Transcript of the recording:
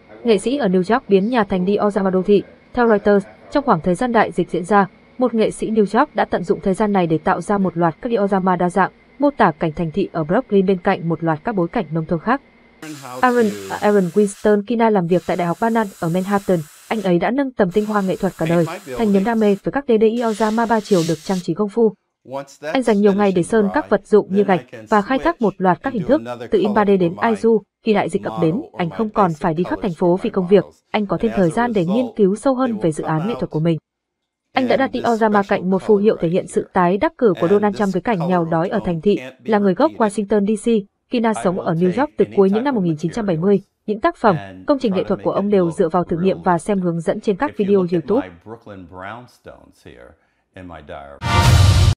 Nghệ sĩ ở New York biến nhà thành diorama đô thị. Theo Reuters, trong khoảng thời gian đại dịch diễn ra, một nghệ sĩ New York đã tận dụng thời gian này để tạo ra một loạt các diorama đa dạng, mô tả cảnh thành thị ở Brooklyn bên cạnh một loạt các bối cảnh nông thôn khác. Aaron Winston Kina làm việc tại Đại học Barnard ở Manhattan. Anh ấy đã nâng tầm tinh hoa nghệ thuật cả đời, thành niềm đam mê với các diorama 3 chiều được trang trí công phu. Anh dành nhiều ngày để sơn các vật dụng như gạch và khai thác một loạt các hình thức, từ in 3D đến Aizu. Khi đại dịch ập đến, anh không còn phải đi khắp thành phố vì công việc, anh có thêm thời gian để nghiên cứu sâu hơn về dự án nghệ thuật của mình. Anh đã đặt diorama cạnh một phù hiệu thể hiện sự tái đắc cử của Donald Trump với cảnh nghèo đói ở thành thị. Là người gốc Washington DC, Kina sống ở New York từ cuối những năm 1970. Những tác phẩm, công trình nghệ thuật của ông đều dựa vào thử nghiệm và xem hướng dẫn trên các video YouTube.